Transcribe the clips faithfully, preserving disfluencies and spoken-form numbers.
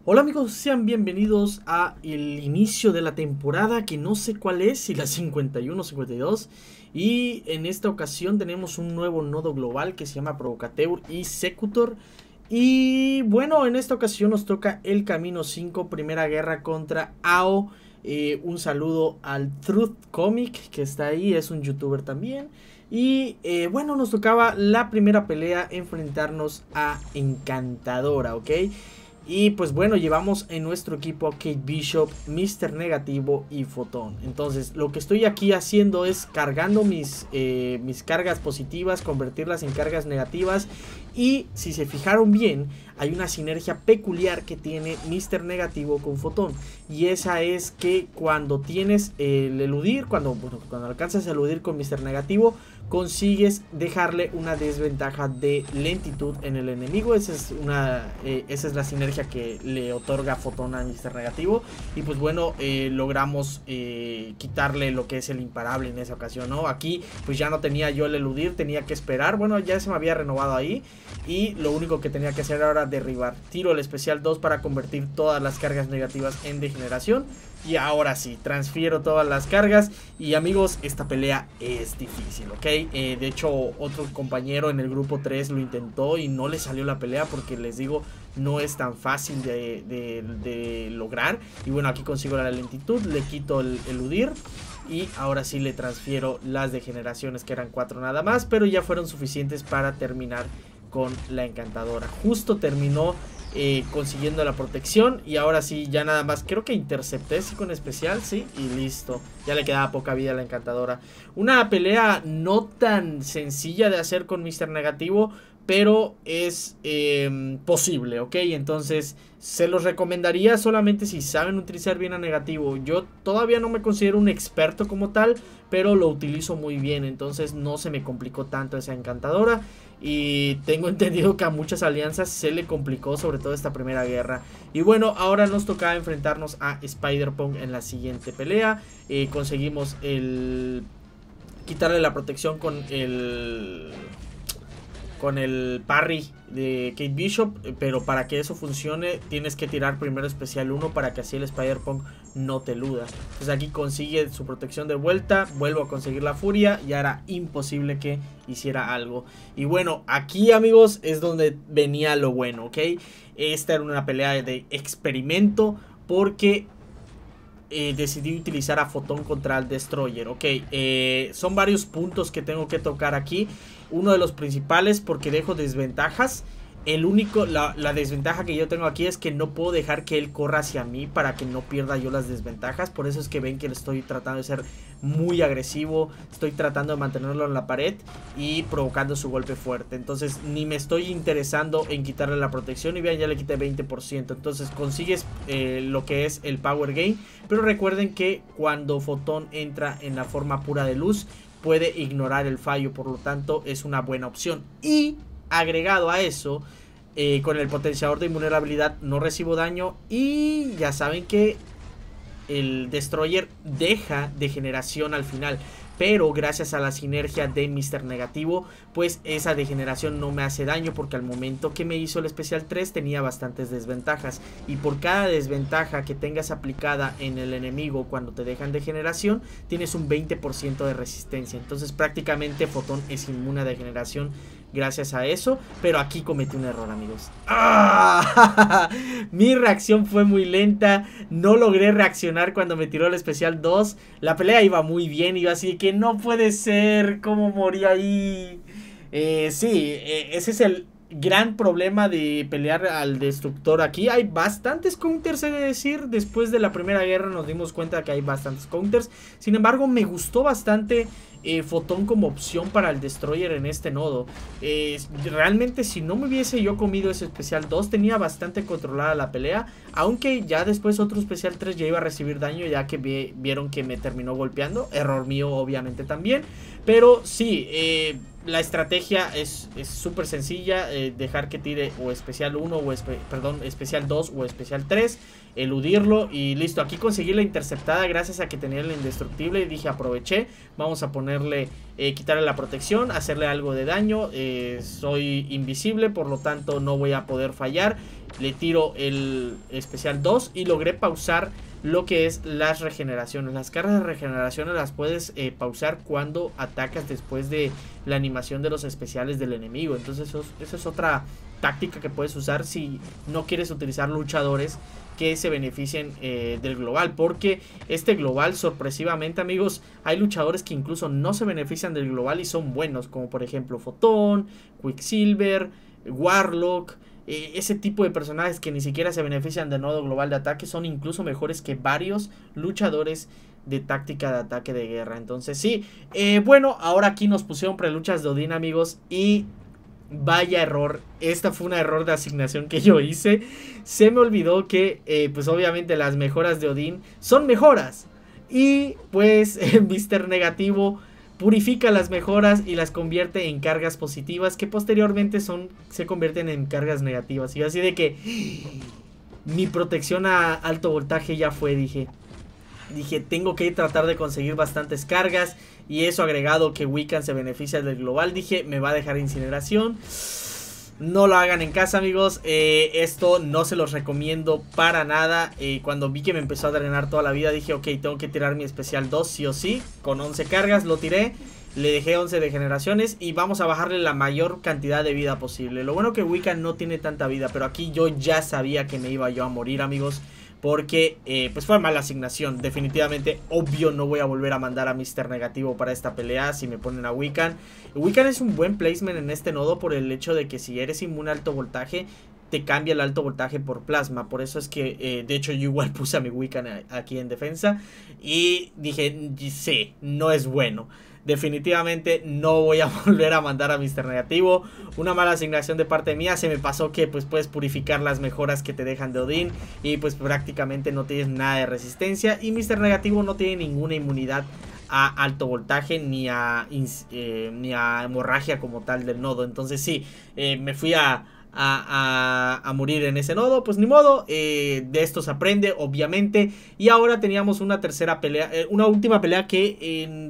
Hola amigos, sean bienvenidos a el inicio de la temporada, que no sé cuál es, si la cincuenta y uno o cincuenta y dos. Y en esta ocasión tenemos un nuevo nodo global que se llama Provocateur y Secutor. Y bueno, en esta ocasión nos toca el Camino cinco, primera guerra contra A O. Eh, un saludo al Truth Comic que está ahí, es un youtuber también. Y eh, bueno, nos tocaba la primera pelea, enfrentarnos a Encantadora, ¿ok? Y pues bueno, llevamos en nuestro equipo a Kate Bishop, míster Negativo y Fotón. Entonces lo que estoy aquí haciendo es cargando mis, eh, mis cargas positivas, convertirlas en cargas negativas. Y si se fijaron bien, hay una sinergia peculiar que tiene míster Negativo con Fotón. Y esa es que cuando tienes el eludir, cuando, bueno, cuando alcanzas a eludir con míster Negativo, consigues dejarle una desventaja de lentitud en el enemigo. Esa es, una, eh, esa es la sinergia que le otorga Fotón a míster Negativo. Y pues bueno, eh, logramos eh, quitarle lo que es el imparable en esa ocasión, ¿no? Aquí pues ya no tenía yo el eludir, tenía que esperar. Bueno, ya se me había renovado ahí. Y lo único que tenía que hacer era derribar. Tiro el especial dos para convertir todas las cargas negativas en degeneración. Y ahora sí, transfiero todas las cargas. Y amigos, esta pelea es difícil, ¿ok? Eh, de hecho, otro compañero en el grupo tres lo intentó y no le salió la pelea porque les digo, no es tan fácil de, de, de lograr. Y bueno, aquí consigo la lentitud, le quito el eludir. Y ahora sí le transfiero las degeneraciones, que eran cuatro nada más, pero ya fueron suficientes para terminar con la Encantadora. Justo terminó eh, consiguiendo la protección. Y ahora sí, ya nada más, creo que intercepté sí, con especial, sí, y listo. Ya le quedaba poca vida a la Encantadora. Una pelea no tan sencilla de hacer con míster Negativo, pero es eh, posible, ¿ok? Entonces se los recomendaría solamente si saben utilizar bien a Negativo. Yo todavía no me considero un experto como tal, pero lo utilizo muy bien, entonces no se me complicó tanto esa Encantadora. Y tengo entendido que a muchas alianzas se le complicó, sobre todo esta primera guerra. Y bueno, ahora nos toca enfrentarnos a Spider-Punk en la siguiente pelea. eh, Conseguimos el quitarle la protección con el... con el parry de Kate Bishop, pero para que eso funcione tienes que tirar primero especial uno para que así el Spider-Punk no te eluda. Entonces aquí consigue su protección de vuelta, vuelvo a conseguir la furia y era imposible que hiciera algo. Y bueno, aquí amigos es donde venía lo bueno, ¿ok? Esta era una pelea de experimento porque Eh, decidí utilizar a Fotón contra el Destroyer, ok, eh, son varios puntos que tengo que tocar aquí. Uno de los principales porque dejo desventajas. El único, la, la desventaja que yo tengo aquí es que no puedo dejar que él corra hacia mí para que no pierda yo las desventajas. Por eso es que ven que le estoy tratando de ser muy agresivo. Estoy tratando de mantenerlo en la pared y provocando su golpe fuerte. Entonces ni me estoy interesando en quitarle la protección. Y vean, ya le quité veinte por ciento. Entonces consigues eh, lo que es el power gain. Pero recuerden que cuando Fotón entra en la forma pura de luz, puede ignorar el fallo. Por lo tanto es una buena opción. Y agregado a eso, eh, con el potenciador de invulnerabilidad no recibo daño. Y ya saben que el Destroyer deja degeneración al final, pero gracias a la sinergia de míster Negativo, pues esa degeneración no me hace daño, porque al momento que me hizo el especial tres tenía bastantes desventajas. Y por cada desventaja que tengas aplicada en el enemigo cuando te dejan degeneración, tienes un veinte por ciento de resistencia. Entonces prácticamente Fotón es inmune a degeneración gracias a eso. Pero aquí cometí un error, amigos. ¡Ah! Mi reacción fue muy lenta. No logré reaccionar cuando me tiró el especial dos. La pelea iba muy bien. Iba así que no puede ser. ¿Cómo morí ahí? Eh, sí, eh, ese es el gran problema de pelear al destructor aquí. Hay bastantes counters, he de decir. Después de la primera guerra nos dimos cuenta que hay bastantes counters. Sin embargo, me gustó bastante eh, Fotón como opción para el Destroyer en este nodo. eh, Realmente si no me hubiese yo comido ese especial dos, tenía bastante controlada la pelea. Aunque ya después otro especial tres ya iba a recibir daño, ya que vi, vieron que me terminó golpeando. Error mío obviamente también. Pero sí, eh, la estrategia es súper sencilla, eh, dejar que tire o especial uno o espe perdón, especial dos o especial tres, eludirlo y listo. Aquí conseguí la interceptada gracias a que tenía el indestructible y dije aproveché, vamos a ponerle, eh, quitarle la protección, hacerle algo de daño. eh, soy invisible, por lo tanto no voy a poder fallar. le tiro el especial dos y logré pausar lo que es las regeneraciones. Las cargas de regeneraciones las puedes eh, pausar cuando atacas después de la animación de los especiales del enemigo. Entonces eso, eso es otra táctica que puedes usar si no quieres utilizar luchadores que se beneficien eh, del global, porque este global, sorpresivamente, amigos, hay luchadores que incluso no se benefician del global y son buenos, como por ejemplo Photon, Quicksilver, Warlock. Eh, ese tipo de personajes que ni siquiera se benefician del nodo global de ataque son incluso mejores que varios luchadores de táctica de ataque de guerra. Entonces sí, eh, bueno, ahora aquí nos pusieron preluchas de Odín, amigos, y vaya error. Esta fue un error de asignación que yo hice. Se me olvidó que eh, pues obviamente las mejoras de Odín son mejoras, y pues míster Negativo purifica las mejoras y las convierte en cargas positivas, que posteriormente son se convierten en cargas negativas. Y así de que mi protección a alto voltaje ya fue, dije Dije, tengo que tratar de conseguir bastantes cargas. Y eso agregado que Wiccan se beneficia del global, dije, me va a dejar incineración. No lo hagan en casa, amigos. eh, Esto no se los recomiendo para nada. eh, Cuando vi que me empezó a drenar toda la vida, dije, ok, tengo que tirar mi especial dos sí o sí. Con once cargas lo tiré. Le dejé once de generaciones y vamos a bajarle la mayor cantidad de vida posible. Lo bueno que Wiccan no tiene tanta vida, pero aquí yo ya sabía que me iba yo a morir, amigos, porque eh, pues fue mala asignación. Definitivamente, obvio, no voy a volver a mandar a míster Negativo para esta pelea si me ponen a Wiccan. Wiccan es un buen placement en este nodo por el hecho de que si eres inmune a alto voltaje, te cambia el alto voltaje por plasma. Por eso es que, eh, de hecho, yo igual puse a mi Wiccan aquí en defensa. Y dije, sí, no es bueno. Definitivamente no voy a volver a mandar a míster Negativo. Una mala asignación de parte mía. Se me pasó que pues puedes purificar las mejoras que te dejan de Odín, y pues prácticamente no tienes nada de resistencia. Y míster Negativo no tiene ninguna inmunidad a alto voltaje ni a, eh, ni a hemorragia como tal del nodo. Entonces sí, eh, me fui a... A, a, a morir en ese nodo. Pues ni modo, eh, de esto se aprende, obviamente. Y ahora teníamos una tercera pelea, eh, una última pelea que en,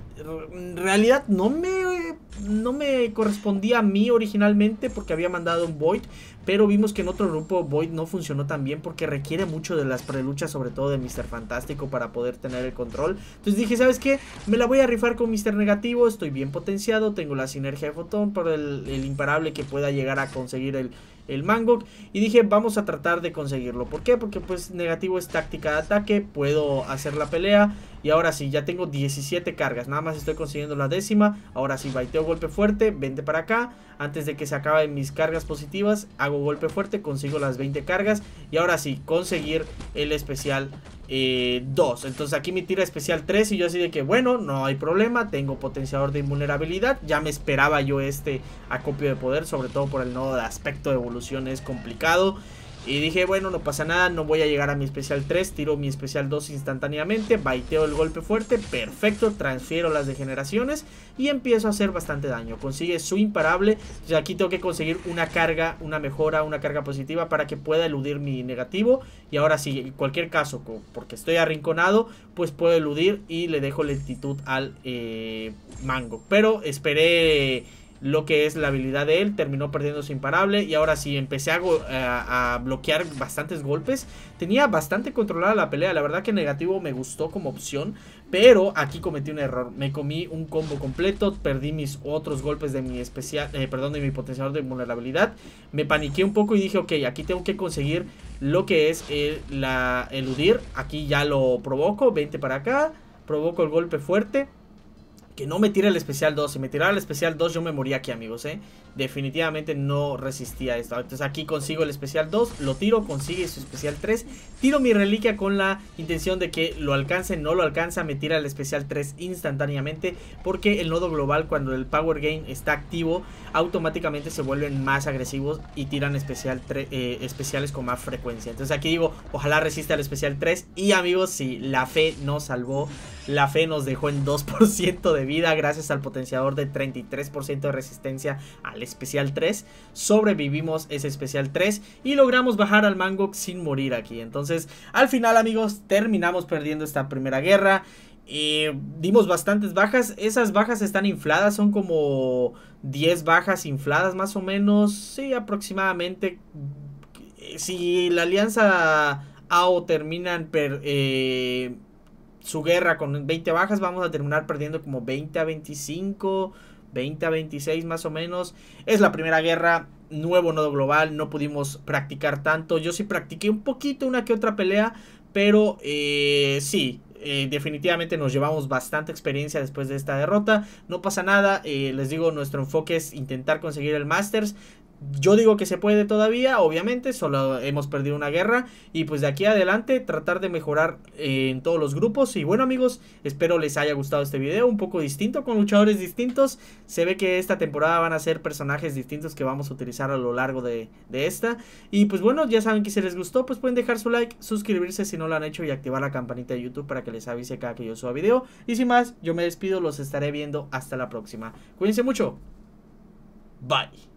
en realidad no me, no me correspondía a mí originalmente, porque había mandado un Void. Pero vimos que en otro grupo Void no funcionó tan bien, porque requiere mucho de las preluchas, sobre todo de míster Fantástico, para poder tener el control. Entonces dije, ¿sabes qué? Me la voy a rifar con míster Negativo. Estoy bien potenciado, tengo la sinergia de Photon por el, el imparable que pueda llegar a conseguir el, el Mangok. Y dije, vamos a tratar de conseguirlo. ¿Por qué? Porque pues Negativo es táctica de ataque, puedo hacer la pelea. Y ahora sí, ya tengo diecisiete cargas, nada más estoy consiguiendo la décima. Ahora sí, baiteo golpe fuerte, vente para acá. Antes de que se acaben mis cargas positivas, hago golpe fuerte, consigo las veinte cargas. Y ahora sí, conseguir el especial eh, dos. Entonces aquí me tira especial tres y yo así de que bueno, no hay problema, tengo potenciador de invulnerabilidad. Ya me esperaba yo este acopio de poder, sobre todo por el nodo de aspecto de evolución, es complicado. Y dije, bueno, no pasa nada, no voy a llegar a mi especial tres, tiro mi especial dos instantáneamente, baiteo el golpe fuerte, perfecto, transfiero las degeneraciones y empiezo a hacer bastante daño. Consigue su imparable, y aquí tengo que conseguir una carga, una mejora, una carga positiva para que pueda eludir mi negativo. Y ahora sí, en cualquier caso, porque estoy arrinconado, pues puedo eludir y le dejo lentitud al eh, Mango. Pero esperé lo que es la habilidad de él, terminó perdiendo su imparable. Y ahora sí, empecé a, a, a bloquear bastantes golpes. Tenía bastante controlada la pelea. La verdad que Negativo me gustó como opción, pero aquí cometí un error. Me comí un combo completo, perdí mis otros golpes de mi especial, eh, perdón, de mi potenciador de vulnerabilidad. Me paniqué un poco y dije, ok, aquí tengo que conseguir lo que es el, la eludir. Aquí ya lo provoco, vente para acá, provoco el golpe fuerte. Que no me tire el especial dos. Si me tirara el especial dos yo me moría aquí, amigos, ¿eh? Definitivamente no resistía esto. Entonces aquí consigo el especial dos, lo tiro, consigue su especial tres. Tiro mi reliquia con la intención de que lo alcance. No lo alcanza, me tira el especial tres instantáneamente. Porque el nodo global, cuando el Power Gain está activo, automáticamente se vuelven más agresivos y tiran especial eh, especiales con más frecuencia. Entonces aquí digo, ojalá resista el especial tres. Y amigos, sí, la fe nos salvó. La fe nos dejó en dos por ciento de vida gracias al potenciador de treinta y tres por ciento de resistencia al especial tres. Sobrevivimos ese especial tres y logramos bajar al Mangok sin morir aquí. Entonces al final, amigos, terminamos perdiendo esta primera guerra. Eh, dimos bastantes bajas. Esas bajas están infladas, son como diez bajas infladas más o menos. Sí, aproximadamente. si la alianza A O terminan per, eh, su guerra con veinte bajas, vamos a terminar perdiendo como veinte a veinticinco, veinte a veintiséis más o menos. Es la primera guerra, nuevo nodo global, no pudimos practicar tanto. Yo sí practiqué un poquito, una que otra pelea, pero eh, sí, eh, definitivamente nos llevamos bastante experiencia después de esta derrota. No pasa nada, eh, les digo, nuestro enfoque es intentar conseguir el Masters. Yo digo que se puede todavía, obviamente, solo hemos perdido una guerra y pues de aquí adelante tratar de mejorar eh, en todos los grupos. Y bueno amigos, espero les haya gustado este video, un poco distinto, con luchadores distintos. Se ve que esta temporada van a ser personajes distintos que vamos a utilizar a lo largo de, de esta. Y pues bueno, ya saben que si les gustó, pues pueden dejar su like, suscribirse si no lo han hecho y activar la campanita de YouTube para que les avise cada que yo suba video. Y sin más, yo me despido, los estaré viendo hasta la próxima. Cuídense mucho, bye.